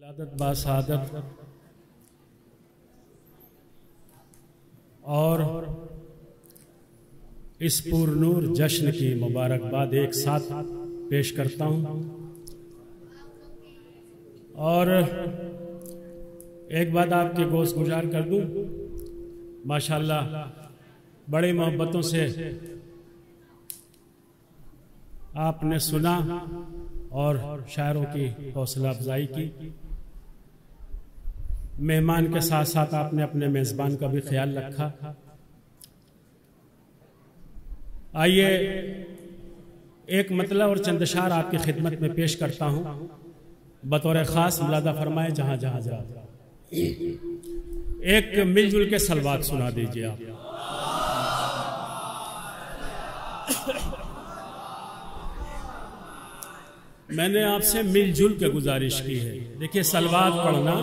विलादत बासादत और इस पुरनूर जश्न की मुबारकबाद एक साथ पेश करता हूँ। और एक बात आपके गोश गुजार कर दूँ, माशाल्लाह बड़ी मोहब्बतों से आपने सुना और शायरों की हौसला अफजाई की। मेहमान के साथ साथ आपने अपने मेज़बान का भी ख्याल रखा। आइए एक मतलब और चंद अशार आपकी खिदमत में पेश करता हूँ, बतौर ख़ास मुलादा फरमाए जहाँ जहाँ जा। एक मिलजुल के सलवात सुना दीजिए आप। मैंने आपसे मिलजुल के गुजारिश की है। देखिए सलवात पढ़ना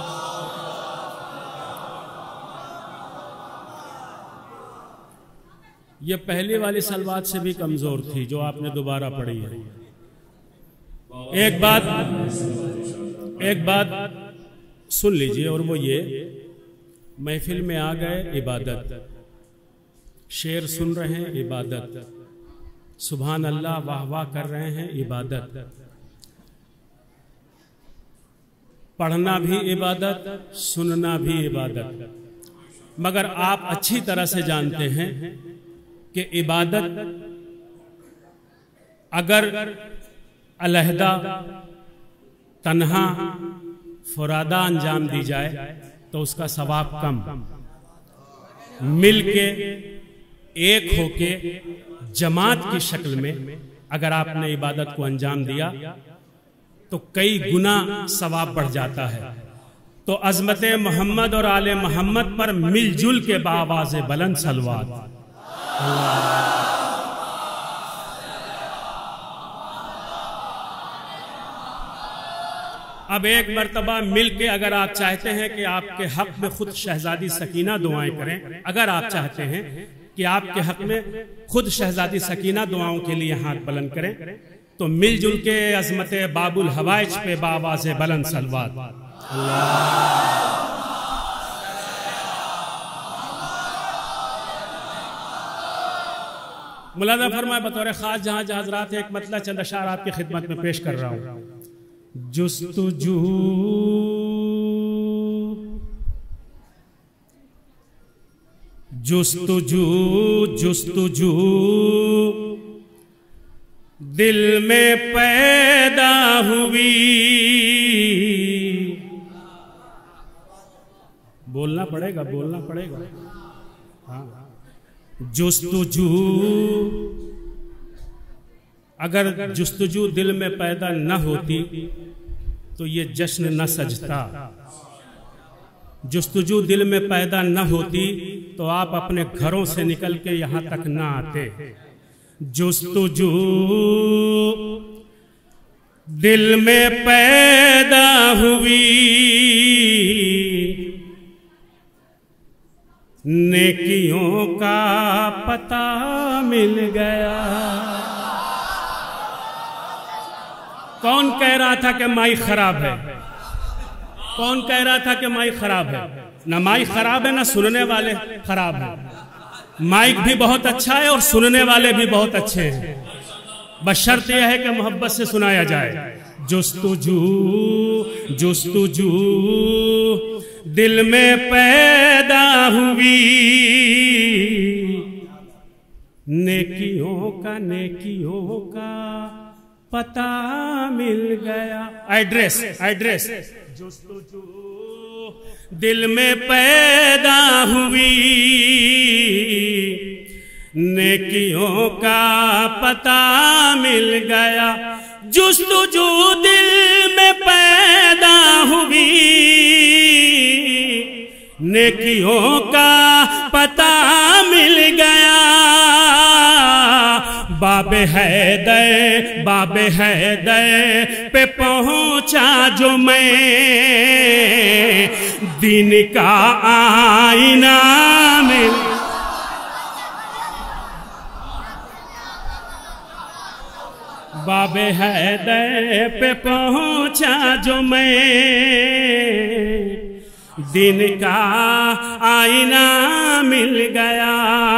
ये पहली वाली सलवात से भी कमजोर थी जो आपने दोबारा पढ़ी है। एक बात सुन लीजिए और वो ये, महफिल में आ गए इबादत, शेर सुन रहे हैं इबादत, सुभान अल्लाह वाह वाह कर रहे हैं इबादत, पढ़ना भी इबादत, सुनना भी इबादत। मगर आप अच्छी तरह से जानते हैं कि इबादत अगर अलहदा तन्हा फुरादा अंजाम दी जाए तो उसका सवाब कम, मिलके एक होके जमात की शक्ल में अगर आपने इबादत को अंजाम दिया तो कई गुना सवाब बढ़ जाता है। तो अज़मत मोहम्मद और आले मोहम्मद पर मिलजुल के बावाज़े बुलंद सलवात। अब एक मर्तबा मिल के अगर आप चाहते हैं कि आपके हक में खुद शहजादी सकीना दुआएं करें, अगर आप चाहते हैं कि आपके हक में खुद शहजादी सकीना दुआओं के लिए हाथ बुलंद करें तो मिलजुल के अज़मत बाबुल हवाइज पे बावाज़े बुलंद सलवात। मुलादा फरमाए बतौर खास जहां जहां हज़रात एक मतलब चंद अशार आपकी खिदमत में पेश कर रहा हूं। जुस्तुजू जुस्तुजू जुस्तुजू दिल में पैदा हुई, बोलना पड़ेगा बोलना पड़ेगा। हाँ, जुस्तुजू अगर जुस्तुजू दिल में पैदा न होती तो ये जश्न न सजता। जुस्तुजू दिल में पैदा न होती तो आप अपने घरों से निकल के यहां तक न आते। जुस्तुजू दिल में पैदा हुई, नेकियों का पता मिल गया। कौन कह रहा था कि माई खराब है? कौन कह रहा था कि माइक खराब है? ना माइक खराब है ना सुनने वाले खराब है। माइक भी बहुत अच्छा है और सुनने वाले भी बहुत अच्छे हैं, बस शर्त यह है कि मोहब्बत से सुनाया जाए। जुस्तुजू जुस्तुजू दिल में पैदा हुई, नेकियों का पता मिल गया। एड्रेस एड्रेस जुस्तुजू दिल में पैदा हुई, नेकियों का पता मिल गया। जुस्तुजू दिल में पैदा हुई, नेकियों का पता मिल गया। बाबे हैदर पे पहुंचा जो मैं, दिन का आईना मिल। बाबे हैदर पे पहुंचा जो मैं, दिन का आईना मिल गया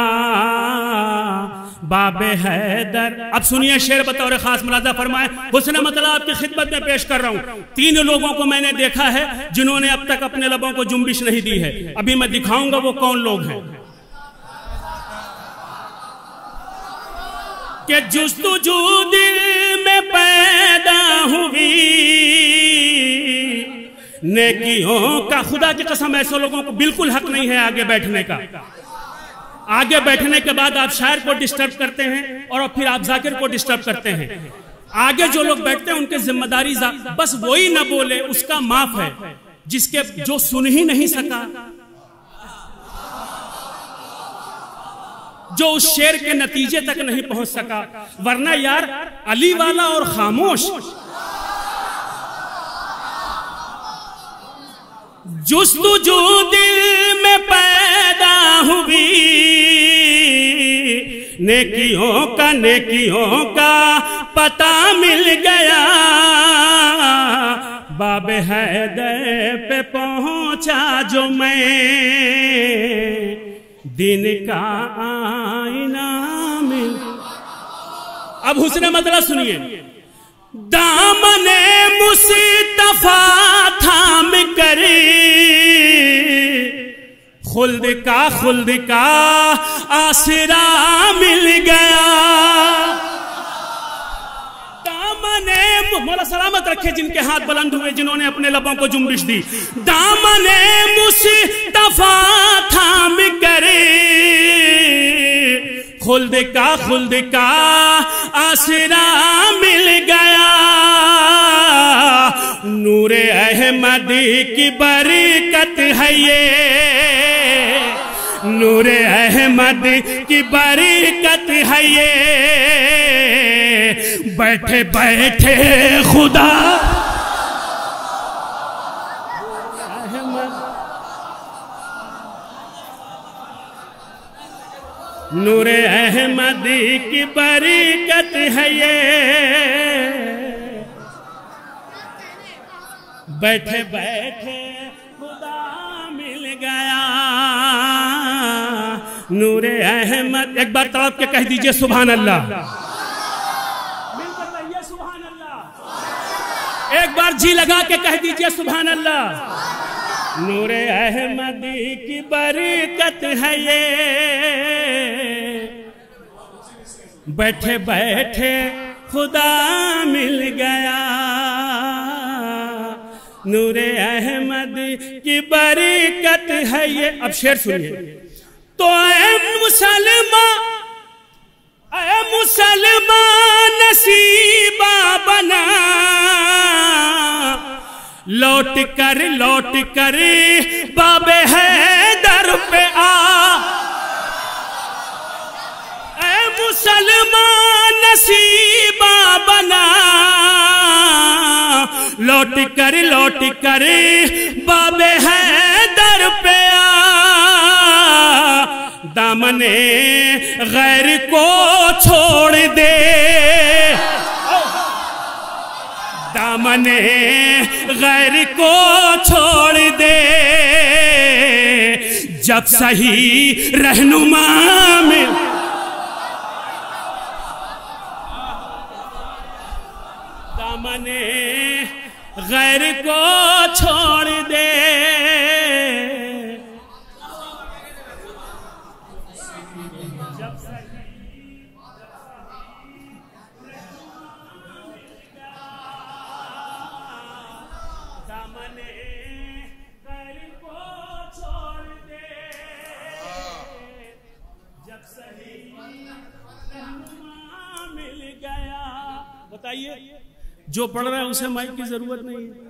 बाबे हैदर। अब सुनिए शेर बतौर खास मुलाजा फरमाए, हुस्न मतलब आपकी खिदमत में पेश कर रहा हूं। 3 लोगों को मैंने देखा है जिन्होंने अब तक अपने लबों को जुम्बिश नहीं दी है। अभी मैं दिखाऊंगा वो कौन लोग हैं। कि जुस्तजू दिल में पैदा हुई नेकियों का, खुदा की कसम ऐसे लोगों को बिल्कुल हक नहीं है आगे बैठने का। आगे बैठने के बाद आप शायर को डिस्टर्ब करते हैं और फिर आप जाकिर को डिस्टर्ब करते हैं। आगे जो लोग बैठते हैं उनकी जिम्मेदारी बस वही ना बोले उसका माफ है, जिसके जो सुन ही नहीं सका, जो उस शेर के नतीजे तक नहीं पहुंच सका। वरना यार अली वाला और खामोश, जुस्तजू दिल में पैदा हुई नेकियों का पता मिल गया बाबे हैदर पे पहुंचा जो मैं, दिन का आईना मिल। अब हुस्न मतलब सुनिए, दामने मुस्तफा थाम कर खुल्द का आसरा मिल गया। दामने मौला सलामत रखे जिनके हाथ बुलंद हुए, जिन्होंने अपने लबों को जुम्बिश दी। दामने मुस्तफा थाम कर खुल्द का आसरा मिल गया। नूरे अहमद की बरकत है ये, नूरे अहमद की बरकत है ये। बैठे बैठे खुदा नूरे अहमद की बरकत है ये। बैठे बैठे खुदा मिल गया नूरे अहमद। एक बार तड़प के कह दीजिए सुभान अल्लाह, मिलकर कहिए सुभान अल्लाह। एक बार जी लगा के कह दीजिए सुभान अल्लाह। नूरे अहमद की बरकत है ये। बैठे बैठे खुदा मिल गया नूरे अहमद की बरकत है ये। अब शेर सुनिए, तो ऐ मुसलमान नसीबा बना, लौट कर बाबे हैदर पे आ। ऐ मुसलमान नसीबा बना, लौट कर बाबे हैदर पे आ। दामने गैर को छोड़ दे, दामने गैर को छोड़ दे। जब सही रहनुमा मिल, दामने गैर को छोड़ दे। बताइए, जो पढ़ रहा है उसे माइक की जरूरत नहीं है।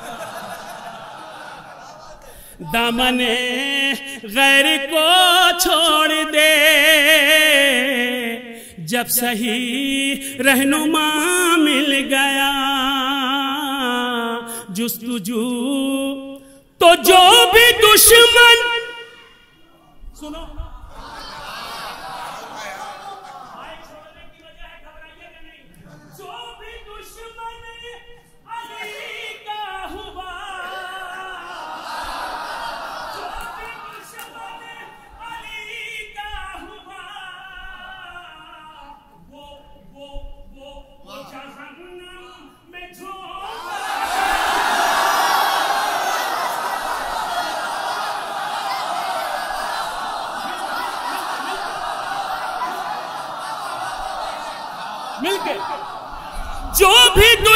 दामने गैर को छोड़ दे, जब सही रहनुमा मिल गया। जुस्तजू तो जो भी दुश्मन, सुनो छोड़ने की वजह है, घबराइएगा नहीं। जो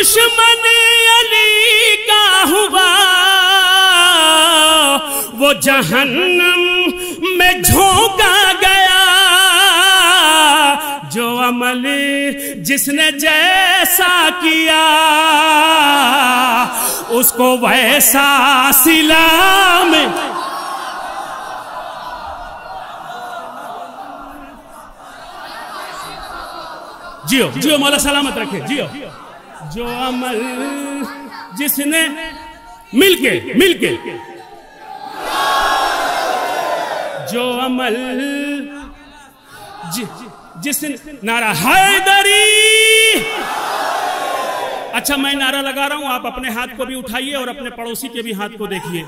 दुश्मन अली का हुआ वो जहन्नम में झोंका गया। जो अमल जिसने जैसा किया उसको वैसा सिला में। जियो जियो मौला सलामत रखे जियो। जो अमल जिसने मिलके जो अमल जिसने नारा हैदरी। अच्छा मैं नारा लगा रहा हूं, आप अपने हाथ को भी उठाइए और अपने पड़ोसी के भी हाथ को देखिए।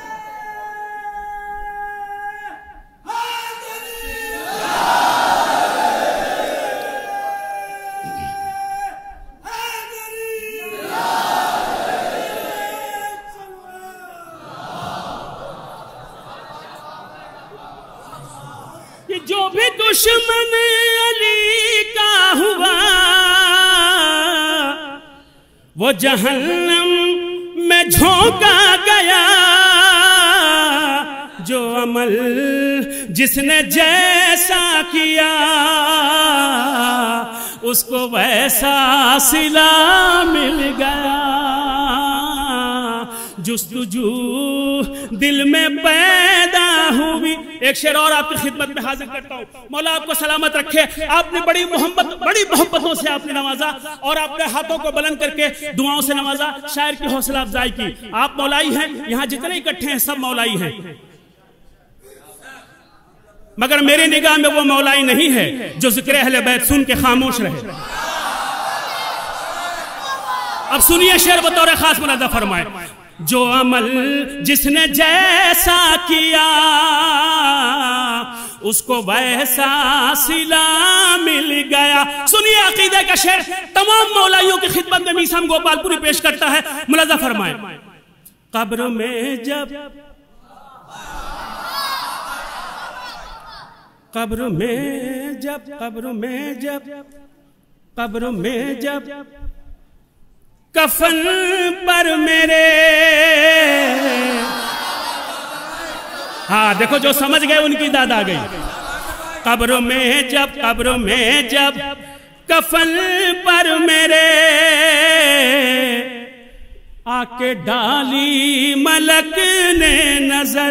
कि जो भी दुश्मन अली का हुआ वो जहन्नम में झोंका गया। जो अमल जिसने जैसा किया उसको वैसा सिला मिल गया। जुस्तजू दिल में पैदा हुई। एक शेर और आपकी खिदमत में हाजिर करता हूँ। मौला आपको सलामत रखे। आपने बड़ी मोहब्बतों से आपने नवाजा और आपने हाथों को बुलंद करके दुआओं से नवाजा। शायर की हौसला अफजाई की। आप मौलाई हैं, यहाँ जितने इकट्ठे हैं सब मौलाई हैं, मगर मेरी निगाह में वो मौलाई नहीं है जो जिक्र अहले बैत सुन के खामोश रहे। अब सुनिए शेर बतौर खास मुनादा फरमाए। जो अमल जिसने जैसा किया उसको वैसा सिला मिल गया। सुनिए अकीदे का शेर तमाम मौलाइयों की खिदमत में मीसाम गोपालपुरी पेश करता है। मुलाजा फरमाए। कब्र में जब कब्र में जब कब्र में जब कब्र में जब कफन पर मेरे। हाँ देखो जो समझ गए उनकी दाद आ गई। कब्र में जब कफन पर मेरे आके डाली मलक ने नजर।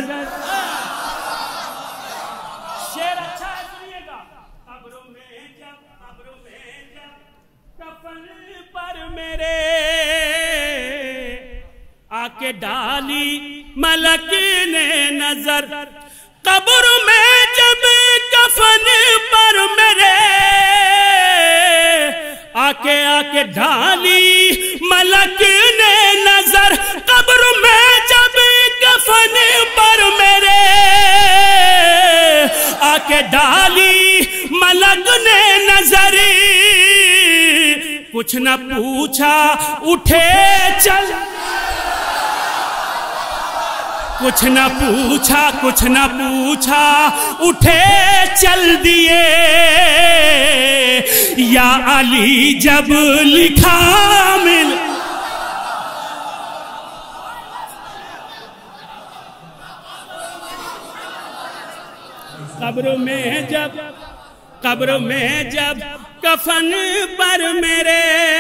शेर अच्छा है सुनिएगा। कब्र में जब कफन पर मेरे आके डाली मलक ने नजर। कब्र में जब कफन पर मेरे आके ढाली मलक ने नजर। कब्र में जब कफन पर मेरे आके डाली मलक ने नजर। कुछ न पूछा उठे चल, कुछ न पूछा उठे चल दिए। या अली जब लिखा मिल। कब्र में जब कफन पर मेरे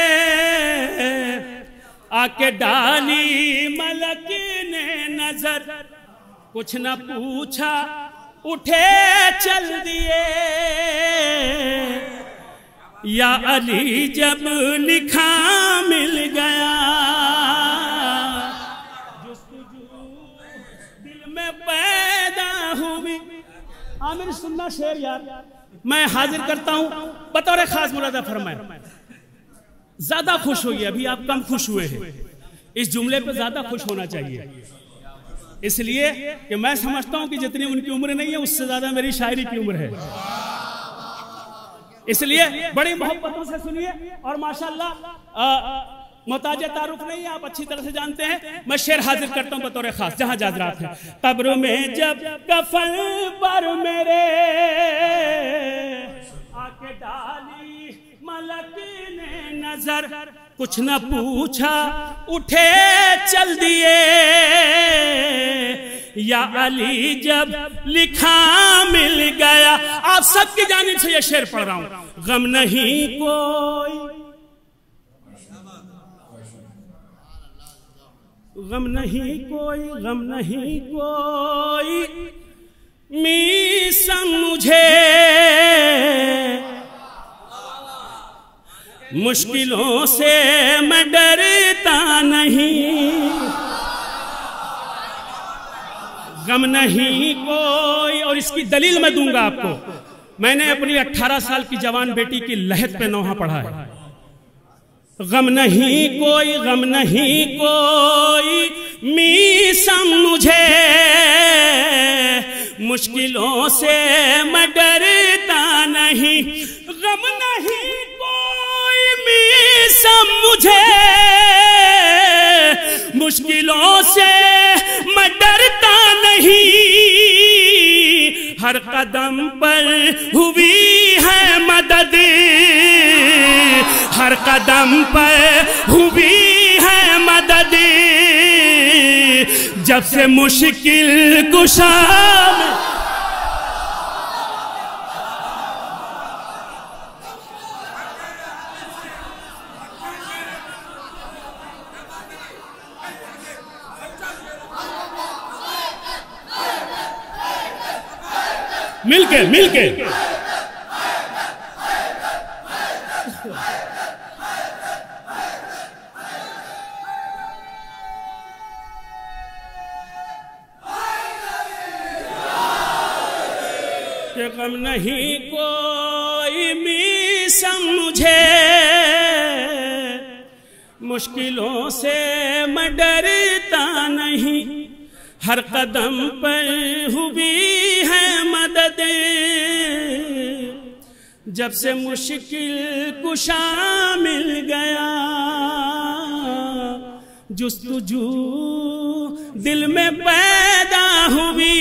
आके डाली मलक ने नजर। कुछ न पूछा उठे चल दिए। या अली जब लिखा मिल गया। दिल में पैदा हुई। आमिर सुनना शेर यार मैं हाजिर करता हूं बतौर खास मुरादा फरमाए। ज्यादा खुश होइए, अभी आप कम खुश हुए हैं। इस जुमले पे ज्यादा खुश होना चाहिए, इसलिए कि मैं समझता हूं कि जितनी उनकी उम्र नहीं है उससे ज्यादा मेरी शायरी की उम्र है। इसलिए बड़ी मोहब्बतों से सुनिए। और माशाअल्लाह मोहताज तारुफ नहीं है, आप अच्छी तरह से जानते हैं। मैं शेर हाजिर करता हूं बतौर खास जहां जाजरात है। कब्र में जब कफन पर मेरे आके डाली मलक ने नजर। कुछ न पूछा उठे चल दिए, या अली जब लिखा मिल गया। आप सबकी जानिब से ये शेर पढ़ रहा हूं। गम नहीं कोई, गम नहीं कोई, गम नहीं कोई मी समझे, मुश्किलों से मैं डरता नहीं। गम नहीं कोई, और इसकी दलील मैं दूंगा आपको। मैंने अपनी 18 साल की जवान बेटी की लहद पे नौहा पढ़ा है। गम नहीं कोई, गम नहीं कोई मी समझे, मुश्किलों से मैं डरता नहीं। गम नहीं कोई मी समझे, मुश्किलों से मैं डरता नहीं। हर कदम पर हुई है मदद, हर कदम पर हुई है मदद, जब से मुश्किल कुशा। मिलके मिलके कि गम नहीं कोई मी समझे, मुश्किलों से मैं डरता नहीं। हर कदम पर हुई है मदद, जब से मुश्किल कुशा मिल गया। जुस्तजू दिल में पैदा हुई,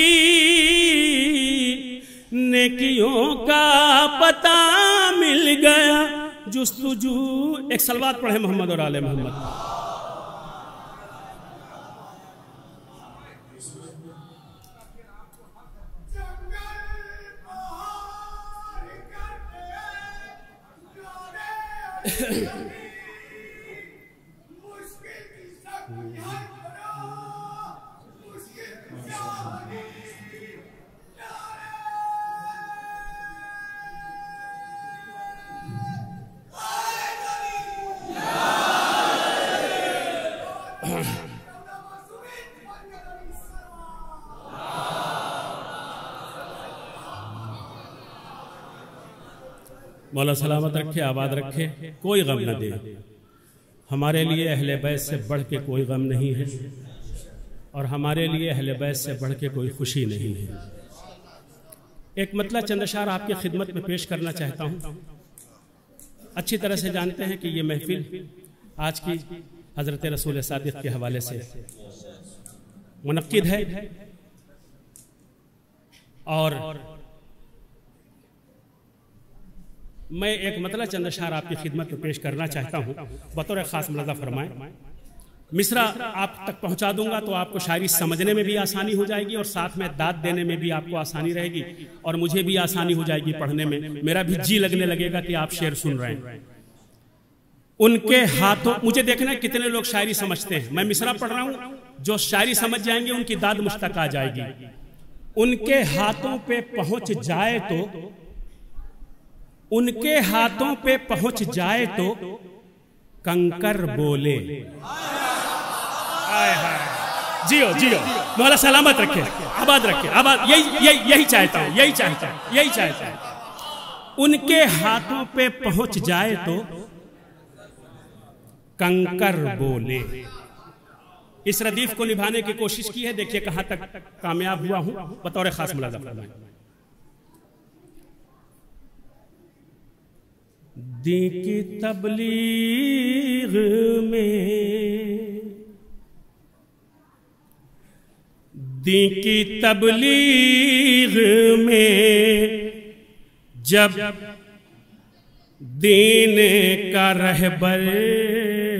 नेकियों का पता मिल गया। जुस्तजू, एक सलवात पढ़े मोहम्मद और आले मोहम्मद। मौला सलामत रखे, आबाद रखे, कोई गम न दे। हमारे लिए अहले बैत से बढ़ के कोई गम नहीं है, और हमारे लिए अहले बैत से बढ़ के कोई खुशी नहीं है। एक मतला चंद अशार आपकी खिदमत में पेश करना चाहता हूँ। अच्छी तरह से जानते हैं कि ये महफिल आज की हजरत रसूल सादिक के हवाले से मुनक्किद है, और मैं एक मतलब चंद अशार आपकी खिदमत में पेश करना चाहता हूँ। बतौर खास मुलाजा फरमाएं। मिसरा आप तक पहुँचा दूंगा तो आपको शायरी समझने में भी आसानी हो जाएगी, और साथ में दाद देने में भी आपको आसानी रहेगी, और मुझे भी आसानी हो जाएगी पढ़ने में। मेरा भी जी लगने लगेगा कि आप शेर सुन रहे हैं। उनके हाथों, मुझे देखना है कितने लोग शायरी समझते हैं। मैं मिसरा पढ़ रहा हूँ, जो शायरी समझ जाएंगे उनकी दाद मुझ तक आ जाएगी। उनके हाथों पे पहुँच जाए तो, उनके हाथों पे पहुंच जाए तो कंकर बोले। जियो जियो, मौला सलामत रखे, आबाद रखे, आबाद। यही चाहता हूं, यही चाहता हूं, यही चाहता हूं। उनके हाथों पे पहुंच जाए तो कंकर बोले। इस रदीफ को निभाने की कोशिश की है, देखिए कहां तक कामयाब हुआ हूं। बतौर खास मुलाजा फरमाएं। दी की तबलीग में, दी की तबलीग में जब दीन का रहबर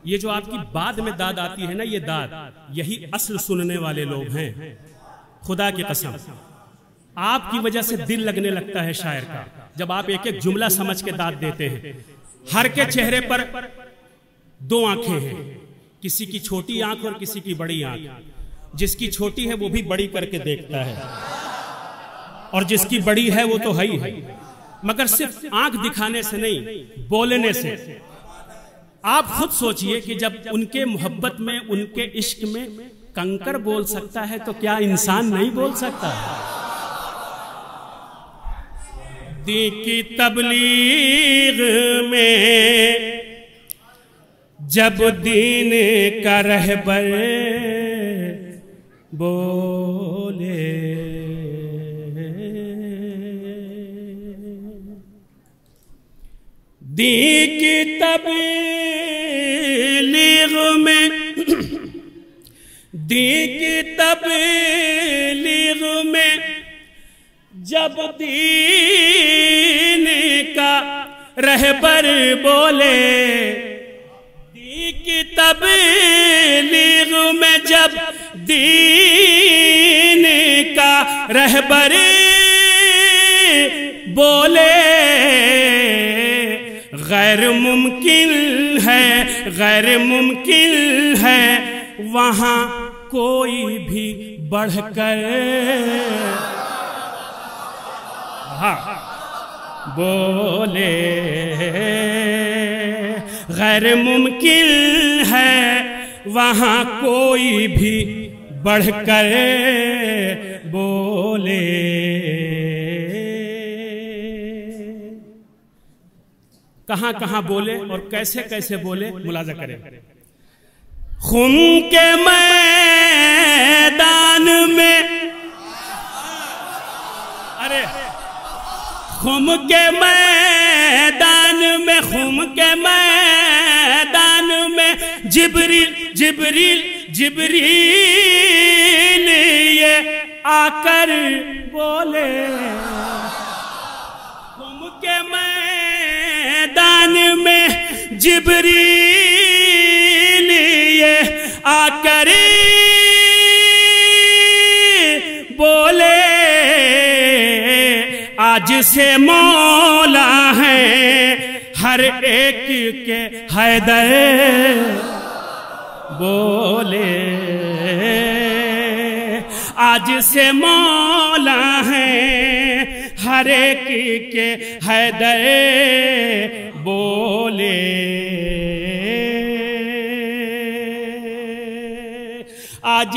ये जो आपकी बाद में दाद आती है ना, ये दाद, यही असल सुनने वाले लोग हैं। खुदा की कसम, आपकी वजह से दिल लगने लगता है शायर का जब आप एक एक जुमला समझ के दाद देते हैं। हर के चेहरे पर दो आंखें हैं, किसी की छोटी आंख और किसी की बड़ी आंख। जिसकी छोटी है वो भी बड़ी करके देखता है, और जिसकी बड़ी है वो तो है ही है। मगर सिर्फ आंख दिखाने से नहीं, बोलने से। आप खुद सोचिए कि जब उनके मोहब्बत में, उनके इश्क में कंकर बोल सकता है तो क्या इंसान नहीं बोल सकता? दी की तबलीग में जब दीन का रहबर बोले, दी की तबलीग में, दी की तबलीग में जब दीन का रहबर बोले, दी की तबलीग में जब दीन का रहबर बोले, गैर मुमकिन है, गैर मुमकिन है वहां कोई भी बढ़कर बोले, गैर मुमकिन है वहां कोई भी बढ़कर बोले। कहां कहां बोले और कैसे कैसे बोले, मुलाजा करें। खून के मैदान में, अरे खून के मैदान में, खून के मैदान में जिब्रील जिब्रील जिब्रील ये आकर बोले, खून के मैदान में जिब्रील ये आकर बोले, आज से मौला है हर एक के हैदर बोले, आज से मौला है हर एक के हैदर बोले, आज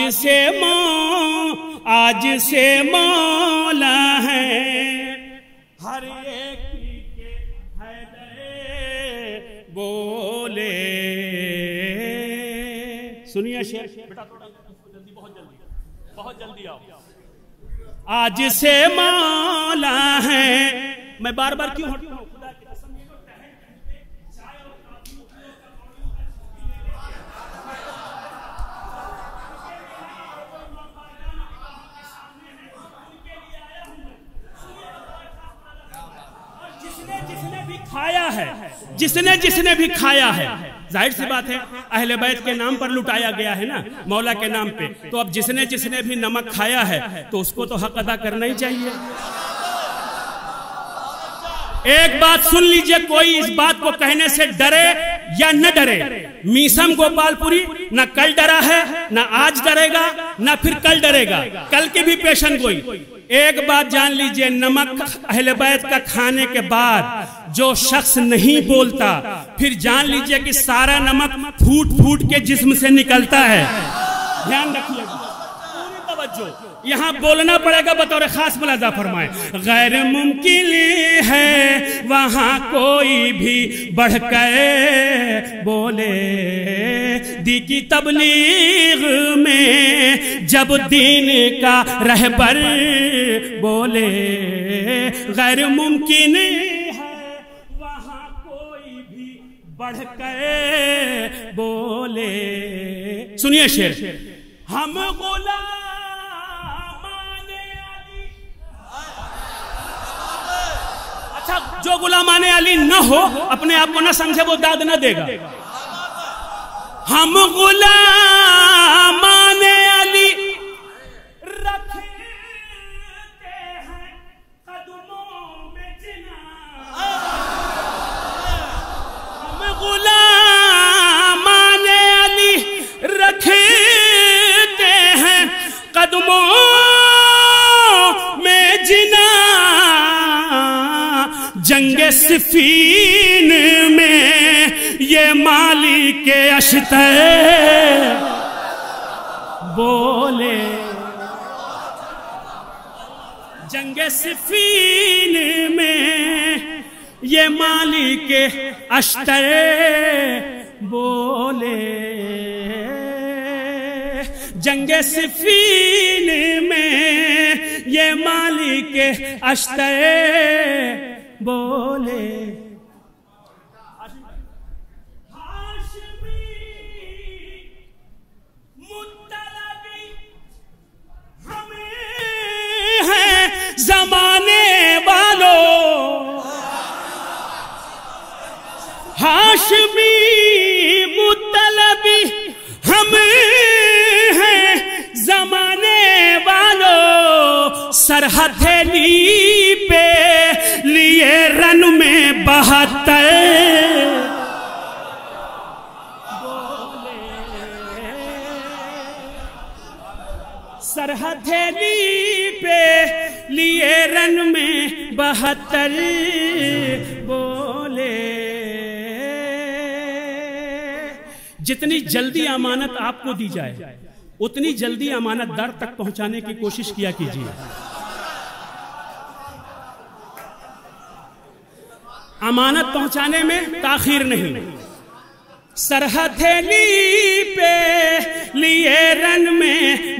से मौला है हर एक के हैदर बोले। सुनिए शेर, बेटा थोड़ा जल्दी, बहुत जल्दी आओ। आज से मौला है, मैं बार बार क्यों हटता हूं? खुदा की कसम, जिसने जिसने भी खाया है, जाहिर सी बात है अहले बैत के नाम पर लुटाया गया है ना, मौला के नाम पे। तो अब जिसने जिसने भी नमक खाया है तो उसको तो हक अदा करना ही चाहिए। एक बात सुन लीजिए, कोई इस बात को कहने से डरे या न डरे, मीसम गोपालपुरी न कल डरा है, न आज डरेगा, न फिर कल डरेगा, कल की भी पेशन गोई। एक बात जान लीजिए, नमक अहले बैत का खाने के बाद जो शख्स नहीं बोलता, फिर जान लीजिए कि सारा नमक फूट फूट के जिस्म से निकलता है। ध्यान रखिए, पूरी तवज्जो, यहाँ बोलना पड़ेगा, बतौर खास मुलाजा फरमाए। गैर मुमकिन है वहां कोई भी बढ़कर बोले, दी की तबलीग में जब दीन का रहबर बोले, गैर मुमकिन है वहां कोई भी बढ़कर बोले। सुनिए शेर, हम गुलाम जो गुलामाने अली न हो, अपने आप को न समझे, वो दाद न देगा। हम गुलामाने अली रखते हैं कदमों में जिना, हम गुलामाने अली रखते हैं कदमों में जिना। जंगे सिफीन में ये माली के अश्तर बोले, जंगे सिफीन में ये माली के अश्तर बोले, जंगे सिफीन में ये माली के अश्तर बोले। जमाने वालों हाशमी मुत्तलबी हम हैं जमाने वालों, सर हथेली पे लिए रन में 72 सर हथेली पे लिए रन में 72 बोले। जितनी जल्दी अमानत आपको दी जाए उतनी जल्दी अमानतदार तक पहुंचाने की कोशिश किया कीजिए। अमानत पहुंचाने में ताखीर नहीं। सर हथेली पे लिए रन में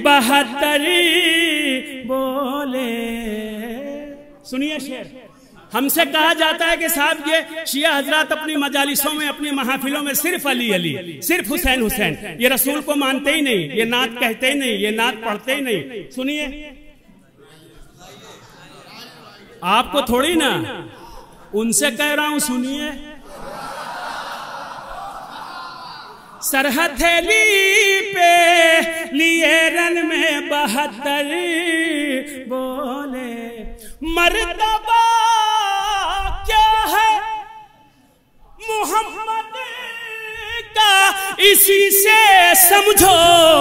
72 बोले। सुनिए शेर, हमसे कहा जाता है कि साहब ये शिया हजरात अपनी मजालिसों में अपनी महफिलों में सिर्फ अली अली, सिर्फ हुसैन हुसैन, ये रसूल को मानते ही नहीं, ये नात कहते ही नहीं, ये नात पढ़ते ही नहीं। सुनिए, आपको थोड़ी ना, उनसे कह रहा हूं, सुनिए। सर हथेली पे लिए रन में 72 बोले। मर्तबा क्या है मोहम्मद का इसी से समझो।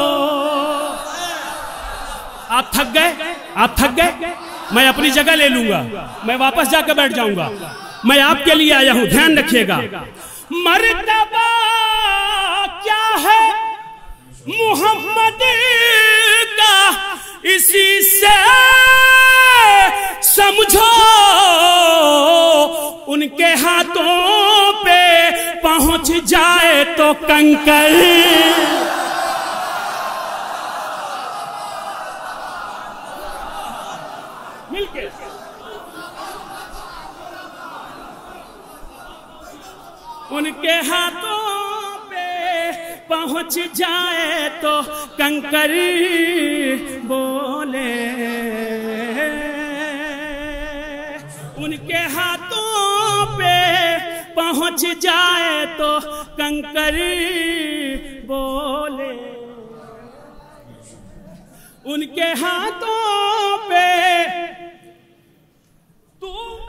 आप थक गए, आप थक गए, मैं अपनी जगह ले लूंगा, मैं वापस जाकर बैठ जाऊंगा। मैं आपके लिए आया हूं, ध्यान रखिएगा। मर्तबा क्या है मोहम्मद का इसी से समझो। उनके हाथों पे पहुंच जाए तो कंकर मिलके उनके हाथों पे पहुंच जाए तो कंकर बोले। उनके हाथों पे पहुंच जाए तो कंकर बोले। उनके हाथों पे तू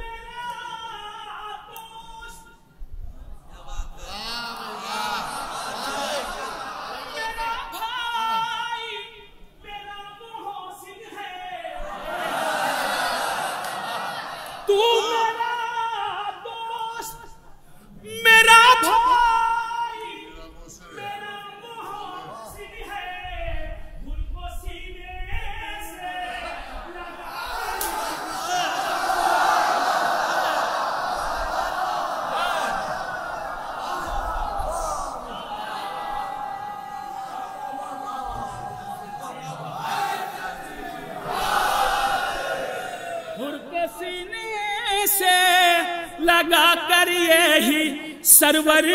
लगा कर यही सरवर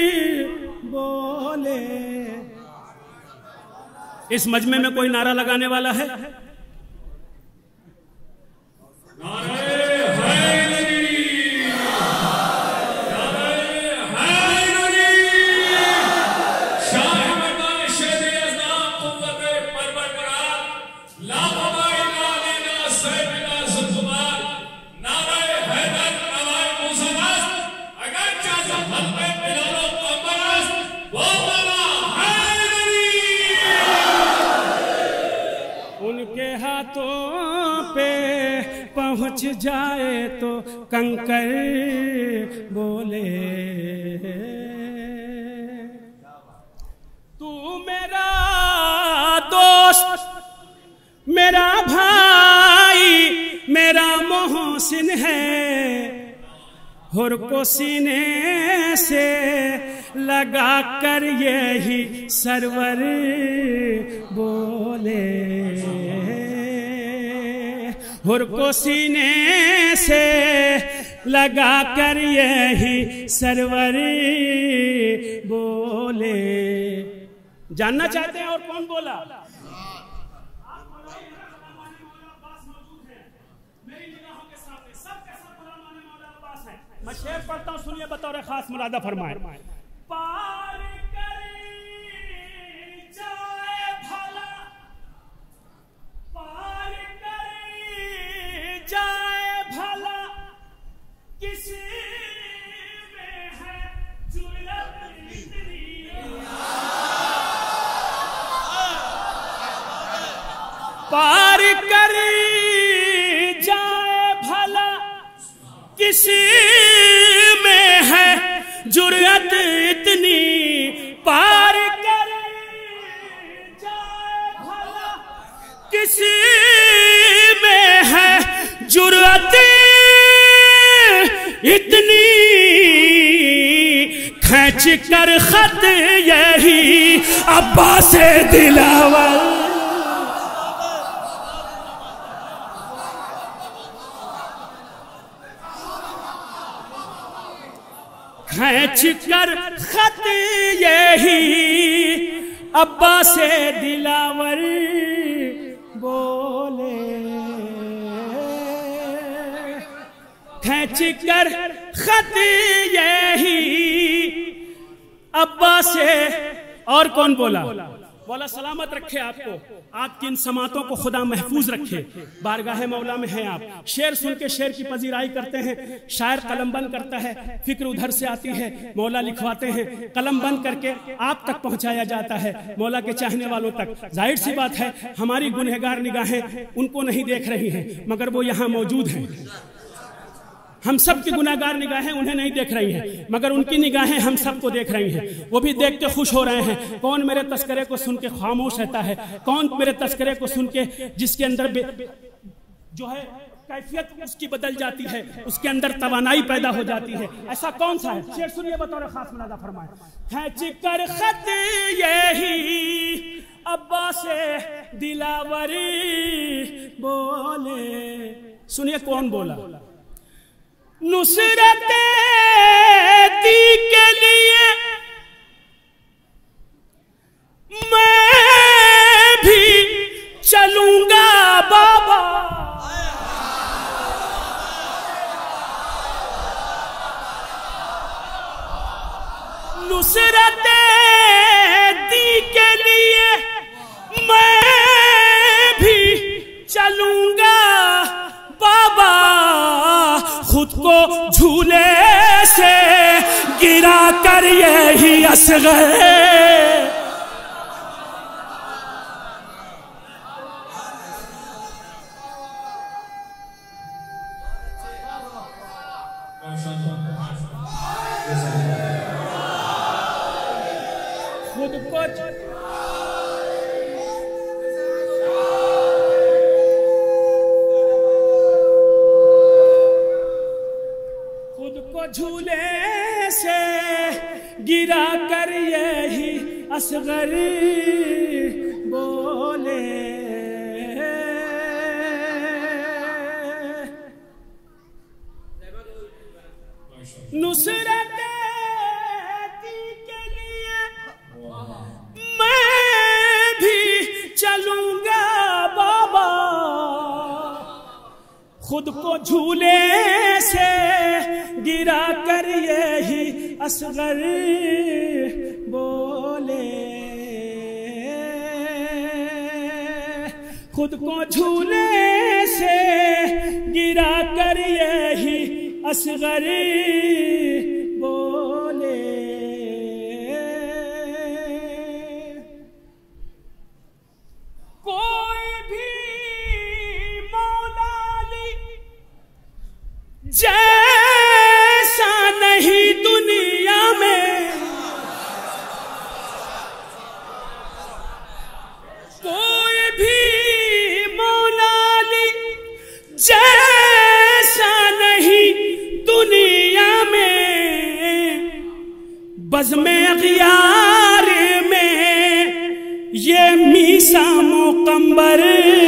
बोले। इस मजमे में कोई नारा लगाने वाला है? पहुंच जाए तो कंकर बोले। तू मेरा दोस्त, मेरा भाई, मेरा मोहसिन है, हुर को सीने से लगा कर यही सरवर बोले। हुर को सीने से लगा कर यही सरवर बोले। जानना चाहते हैं और कौन बोला? मैं शेर पढ़ता हूं, सुनिए बतौर खास मुरादा फरमाए। पार करी जाए भला, पार करी जाए भला, किसी में है जुर्रत इतनी। पार करी जाए भला, किसी में है जुर्रत इतनी। पार कर जाए भला, किसी में है जुर्रत इतनी। खींच कर खत यही अब्बास दिलावर, खींच कर खत यही अब्बास दिलावर बोले। खींच कर खत यही अब्बास। और कौन बोला? बोला सलामत रखे आपको, आपकी इन समातों को खुदा महफूज रखे, बारगाह मौला में हैं आप। शेर सुन के शेर की पजीराई करते हैं, शायर कलम बंद करता है, फिक्र उधर से आती है, मौला लिखवाते हैं, कलम बंद करके आप तक पहुंचाया जाता है, मौला के चाहने वालों तक। जाहिर सी बात है हमारी गुनहगार निगाहें उनको नहीं देख रही हैं, मगर वो यहाँ मौजूद हैं। हम सब की गुनाहगार निगाहें उन्हें नहीं देख रही हैं, मगर उनकी निगाहें हम सबको देख रही हैं। वो भी देख के खुश हो रहे हैं। कौन मेरे तस्करे को सुन के खामोश रहता है? कौन मेरे तस्करे को सुन के जिसके अंदर जो है कैफियत उसकी बदल जाती है, उसके अंदर तवानाई पैदा हो जाती है? ऐसा कौन सा है? शेर सुनिए बतौर खास मुरादा फरमाए। खींच कर खत यही अब्बास दिलावर बोले। सुनिए कौन बोला? नुसरत दी के लिए मैं भी चलूंगा बाबा। नुसरत दी के लिए मैं भी चलूंगा बाबा। खुद को झूले से गिरा कर यही असग़र। खुद को झूले से गिरा कर यही असग़र बोले। नुसरत के लिए मैं भी चलूंगा बाबा। खुद को झूले से गिरा कर यही असग़र बोले। खुद को झूले से गिरा कर यही असग़र बोले। कोई भी मौला अली जैसा नहीं दुनिया में कोई भी मौलाली, जैसा नहीं दुनिया में बज़्म अग़ियार में ये मीसा मुक़म्बर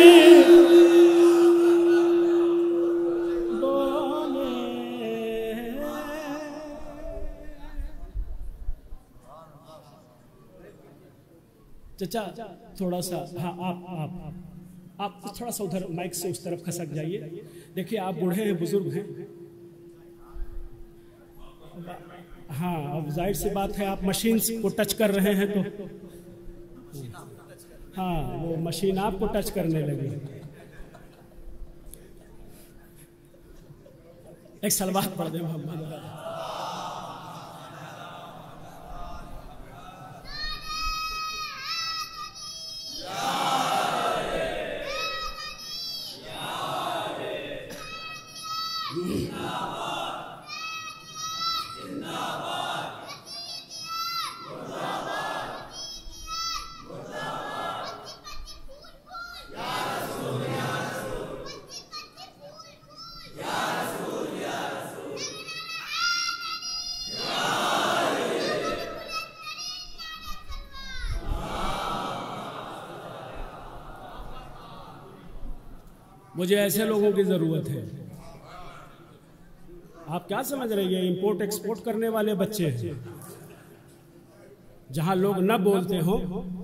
चाचा थोड़ा सा, हाँ आप थोड़ा सा उधर माइक से उस तरफ खसक जाइए। देखिए आप बूढ़े हैं, बुजुर्ग हैं। हाँ, अब जाहिर सी बात है आप मशीन को टच कर रहे हैं तो हाँ, वो मशीन आपको टच करने लगी। एक सलवात पढ़ दे मोहम्मद। मुझे ऐसे लोगों की जरूरत है। आप क्या समझ रहे हैं, इंपोर्ट एक्सपोर्ट करने वाले बच्चे हैं। जहां लोग न बोलते हो,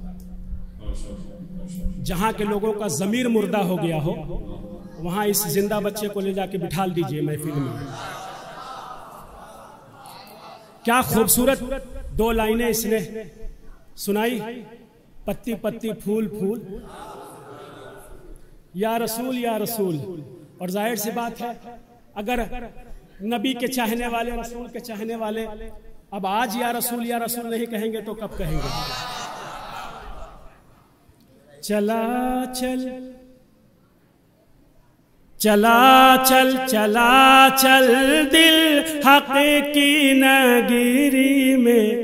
जहां के लोगों का जमीर मुर्दा हो गया हो, वहां इस जिंदा बच्चे को ले जाके बिठा दीजिए महफिल में। क्या खूबसूरत दो लाइनें इसने सुनाई, पत्ती पत्ती फूल फूल, या रसूल। और जाहिर सी बात है, अगर नबी के चाहने वाले, रसूल के चाहने वाले अब आज या रसूल नहीं कहेंगे तो कब कहेंगे। चला चल दिल हक़ की नगरी में,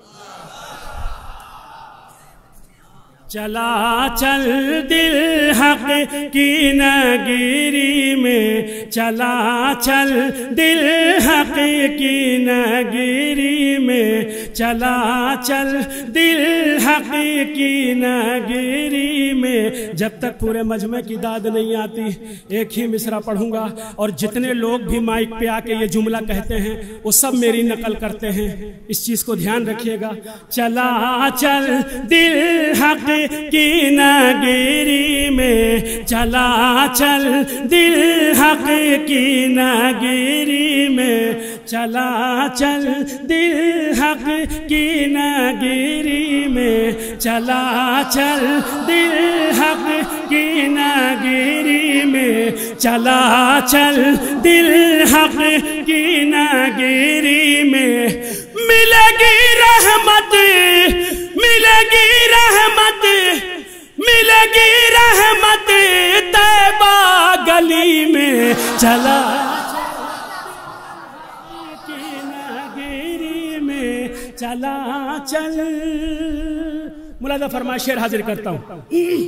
चला चल दिल हक़ की नगरी में, चला चल दिल हक़ की नगरी में, चला चल दिल हक़ की नगरी में। जब तक पूरे मजमे की दाद नहीं आती एक ही मिसरा पढ़ूंगा, और जितने लोग भी माइक पे आके ये जुमला कहते हैं वो सब मेरी नकल करते हैं। इस चीज को ध्यान रखिएगा। चला चल दिल हक़ की नगरी में, चला चल दिल हक़ की नगरी में, चला चल दिल हक़ की नगरी में, चला चल दिल हक़ की नगरी में, चला चल दिल हक़ की नगरी में। मिलेगी रहमत, मिलेगी रहमत, मिलेगी रहमत तैबा गली में, चला की नगरी में, चला चल। मुलाजा फरमा, शेर हाजिर करता हूं।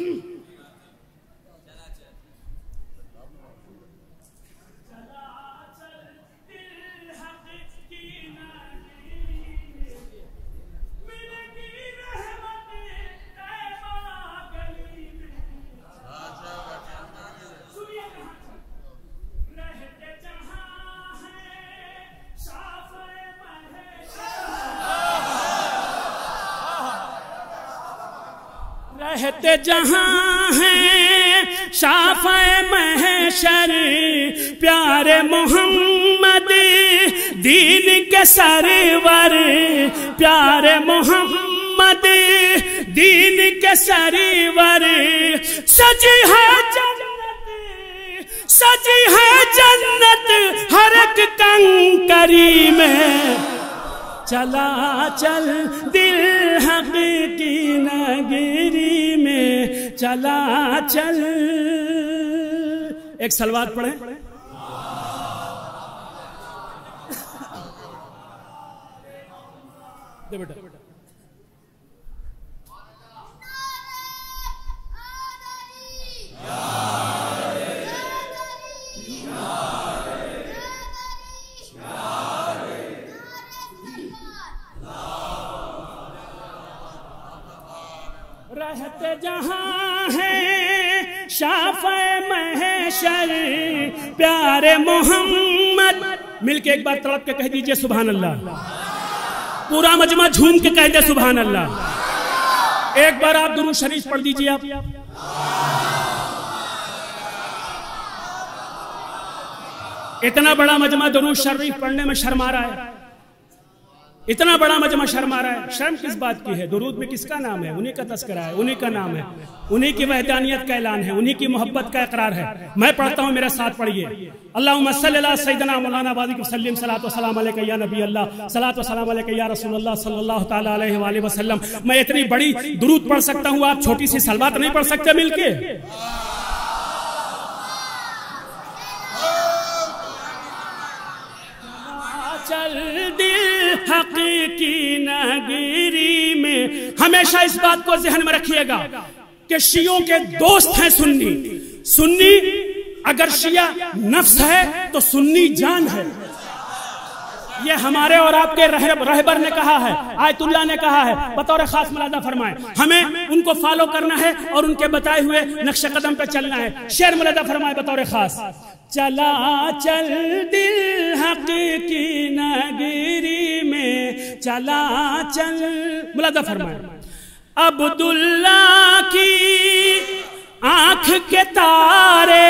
रहते जहां हैं शाफ़े महशर, प्यारे मोहम्मद दीन के सरवर, प्यारे मोहम्मद दीन के सरवर। सजी है जन्नत, सजी है जन्नत हर एक कंकरी में, चला चल दिल हक़ की नगरी में, चला चल। एक सलवात पढ़े। दे बेटा। रहते जहां है शाफ़े महशर प्यारे मोहम्मद, मिलके एक बार तड़प के कह दीजिए सुभान अल्लाह। पूरा मजमा झूम के कह दे सुभान अल्लाह। एक बार आप दुरूद शरीफ पढ़ दीजिए। आप इतना बड़ा मजमा दुरूद शरीफ पढ़ने में शर्मा रहा है, इतना बड़ा मजमा शर्मा रहा है। शर्म किस बात की है? दुरूद में किसका नाम है? उन्हीं का तस्करा है, उन्हीं का नाम है, उन्हीं की वहदानियत का ऐलान है, उन्हीं की मोहब्बत का इकरार है। मैं पढ़ता हूं, मेरे साथ पढ़िए। अल्लाहुम्मा सल्ली अला सय्यिदना मौलाना वालिक वसल्लम, सलातो सलाम अलैका या नबी अल्लाह, सलातो सलाम अलैका या रसूल अल्लाह सल्लल्लाहु तआला अलैहि व आलिहि वसल्लम। मैं इतनी बड़ी दुरूद पढ़ सकता हूं, आप छोटी सी सलवात नहीं पढ़ सकते मिलके? चल दिल हकीकी नगरी में। हमेशा इस बात को ज़हन में रखिएगा कि शियों के दोस्त हैं सुन्नी। सुन्नी अगर शिया नफ्स है तो सुन्नी जान है। ये हमारे और आपके रहबर ने कहा है, आयतुल्लाह ने कहा है, बतौर खास मुलादा फरमाए। हमें उनको फॉलो करना है और उनके बताए हुए नक्शे कदम पे चलना है। शेर मुलादा फरमाए बतौर खास। चला चल दिल हकीकी नगरी में, चला चल, मुलादा फरमाए। अब्दुल्ला की आंख के तारे,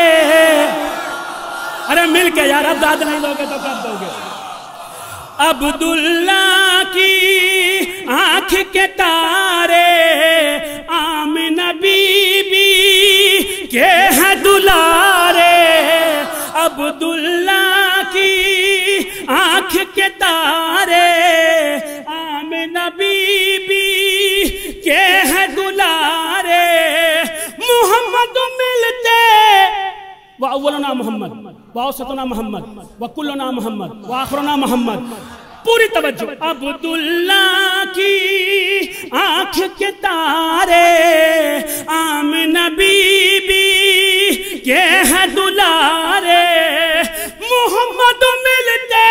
अरे मिल के यार, अब दाद नहीं दोगे तो कब दोगे? अब्दुल्ला की आंख के तारे आमिना बीबी के हैं दुलारे। अब्दुल्ला की आंख के तारे आमिना बीबी के हैं दुलारे। मोहम्मद मिलते व अव्वलुना मोहम्मद व औसतुना मोहम्मद व कुल्लुना मोहम्मद व आखिरुना मोहम्मद। पूरी तवज्जो। अब्दुल्ला की आंख के तारे आमिना बीबी के हैं दुलारे। मोहम्मद मिलते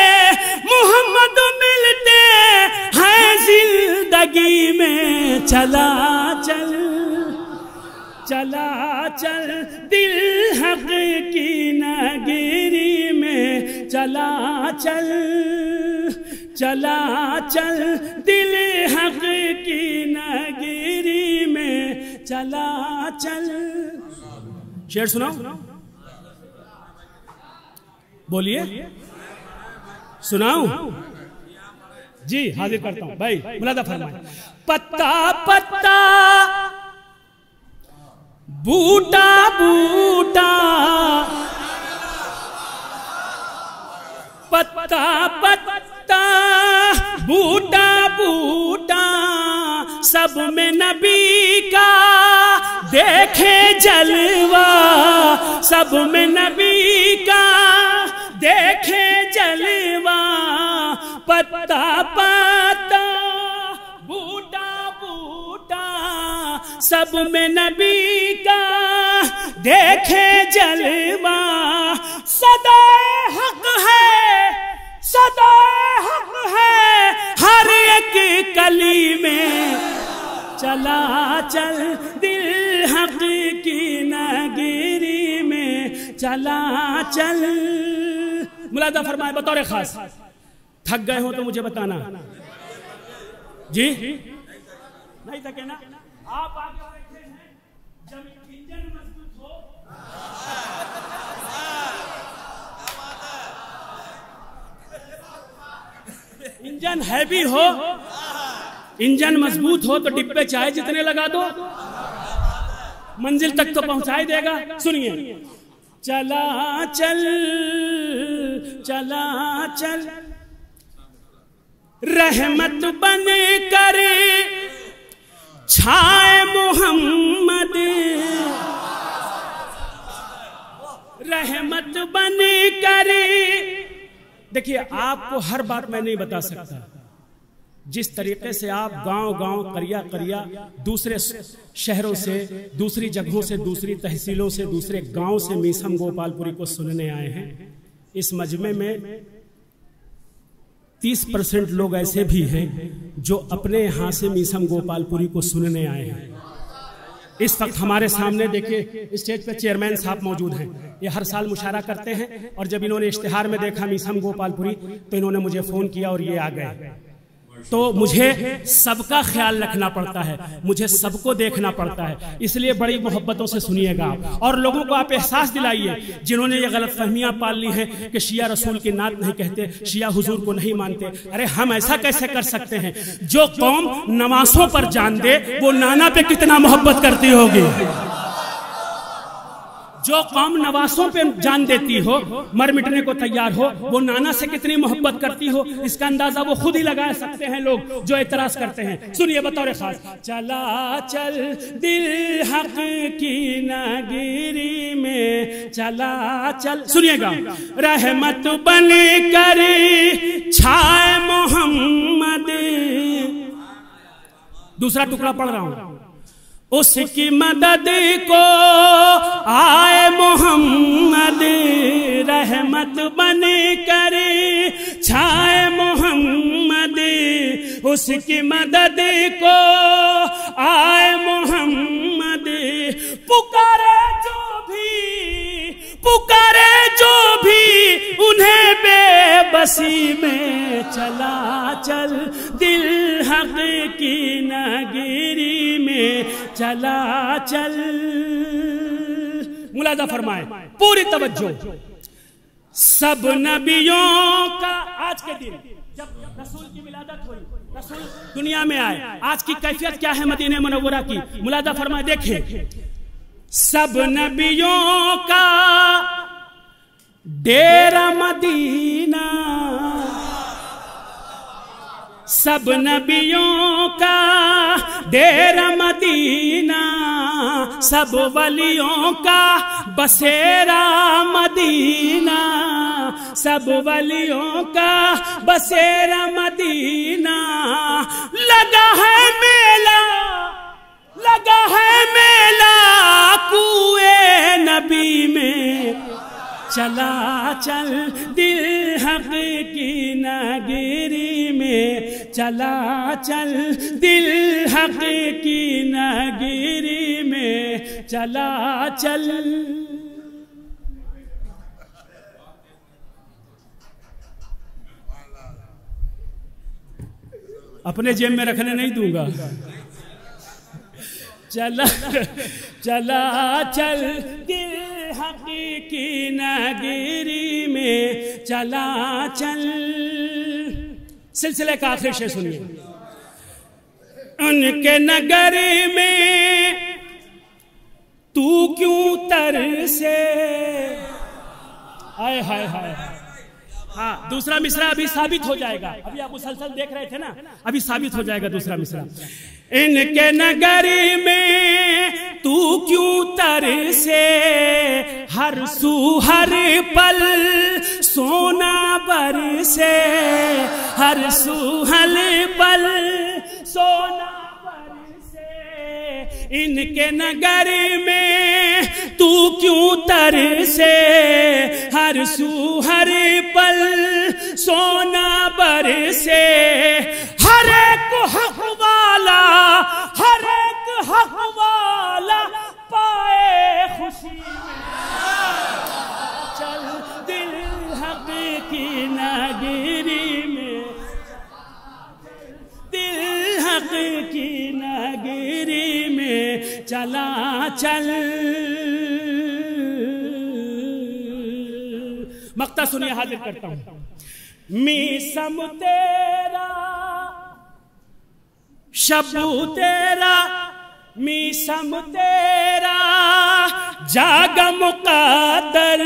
हैं जिंदगी में। चला चल, चला चल दिल हक की नगरी में। चला चल, चला चल दिल हक की नगरी में। चला चल। शेर सुनाओ, बोलिए, सुनाऊं? जी हाजिर करता हूं भाई, मुलादा फरमाए। पत्ता पत्ता बूटा बूटा, पत्ता पत्ता बूटा बूटा, सब में नबी का देखे जलवा। सब में नबी का देखे जलवा। पत्ता पत्ता बूटा बूटा, सब में नबी का देखे जलवा। सदा हक है, सदा हक है हर एक कली में। चला चल दिल हक की नगरी में। चला चल। मुलादा फरमाए बतौर खास। थक गए हो तो मुझे बताना। जी नहीं थके ना? आप आगे बैठे हैं, जब इंजन मजबूत हो, इंजन हैवी हो, इंजन मजबूत हो तो डिब्बे चाहे जितने लगा दो, मंजिल तक तो पहुंचाई देगा। सुनिए। चला चल, चला चल, रहमत बन कर छाए मोहम्मद। रहमत बन कर। देखिए, आपको हर बात मैं नहीं बता सकता, जिस तरीके से आप गांव गांव करिया करिया दूसरे शहरों से, दूसरी जगहों से, दूसरी तहसीलों से, दूसरे गांव से मीसम गोपालपुरी को सुनने आए हैं, इस मजमे में 30% लोग ऐसे भी हैं जो अपने यहाँ से मीसम गोपालपुरी को सुनने आए हैं। इस वक्त हमारे सामने देखिए स्टेज पे चेयरमैन साहब मौजूद हैं। ये हर साल मुशारा करते हैं और जब इन्होंने इश्तिहार में देखा मीसम गोपालपुरी तो इन्होंने मुझे फोन किया और ये आ गए। तो मुझे सबका ख्याल रखना पड़ता है, मुझे सबको देखना पड़ता है, इसलिए बड़ी मोहब्बतों से सुनिएगा आप और लोगों को आप एहसास दिलाइए जिन्होंने ये गलत फहमियां पाल ली हैं कि शिया रसूल की नात नहीं कहते, शिया हुजूर को नहीं मानते। अरे हम ऐसा कैसे कर सकते हैं? जो कौम नवासों पर जान दे वो नाना पे कितना मोहब्बत करती होगी। जो कौम नवासों पे जान देती हो, मर मिटने को तैयार हो, वो नाना से कितनी मोहब्बत करती हो, इसका अंदाजा वो खुद ही लगा सकते हैं लोग जो एतराज करते हैं। सुनिए बतौर खास, चला चल दिल हक की नगरी में, चला चल, सुनिएगा, रहमत बन कर छाए मोहम्मद। दूसरा टुकड़ा पढ़ रहा हूं, उसकी मदद को आए मोहम्मद, रहमत बन कर छाए मोहम्मद, उसकी मदद को आए मोहम्मद। पुकारे जो भी उन्हें बेबसी में, चला चल दिल हक की नगरी में, चला चल। मुलादा फरमाए, पूरी तवज्जो। सब नबियों का आज के दिन जब रसूल की विलादत हुई, रसूल दुनिया में आए, आज की कैफियत क्या है मदीने मुनव्वरा की? मुलादा फरमाए, देखें, सब नबियों का डेरा मदीना, सब नबियों का डेरा मदीना, सब वलियों का बसेरा मदीना, सब वलियों का बसेरा मदीना। लगा है मेला कुए नबी में, चला चल दिल हक की नगरी में, चला चल दिल हक की नगरी में, चला चल। अपने जेब में रखने नहीं दूंगा। चला चला चल दिल हक की नगरी में, चला चल। सिलसिले का आखिर शेर सुनिए। उनके नगर में तू क्यों तरसे, हाय हाय हाय। हाँ, दूसरा मिसरा अभी साबित हो जाएगा, अभी आप मुसलसल देख रहे थे ना, अभी साबित हो जाएगा दूसरा मिसरा। इनके नगरी में तू क्यों तरसे, हर सू हर पल सोना बरसे, हर सू हर पल सोना बरसे। इनके नगरी में तू क्यों तरसे, हर सू हर पल सोना बरसे। हर एक हक वाला पाए खुशी में, चल दिल हक की नगरी में, दिल हक की नगरी में, चला चल। मक्ता सुनिए, हाजिर करता हूं। मीसम तेरा शबू तेरा, मीसम तेरा जागा मुक़द्दर,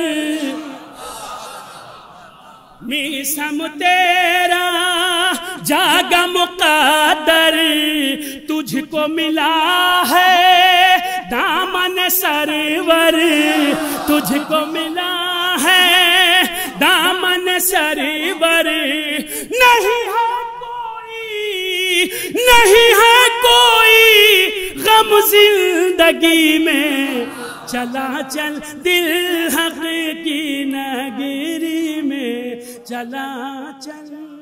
मीसम तेरा जागा मुक़द्दर। तुझको मिला है दामन सरवर, तुझको मिला है दामन सरवर। नहीं है कोई गम जिंदगी में, चला चल दिल हक की नगरी में, चला चल।